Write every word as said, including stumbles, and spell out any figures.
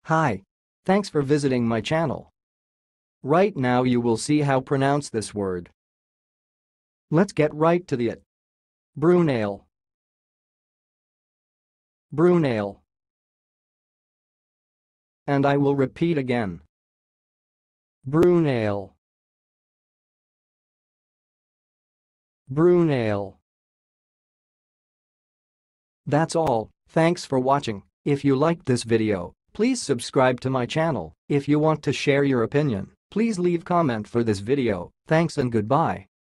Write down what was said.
Hi. Thanks for visiting my channel. Right now you will see how pronounce this word. Let's get right to the it. Broonale. Broonale. And I will repeat again. Broonale. Broonale. That's all. Thanks for watching. If you liked this video, please subscribe to my channel. If you want to share your opinion, please leave comment for this video. Thanks and goodbye.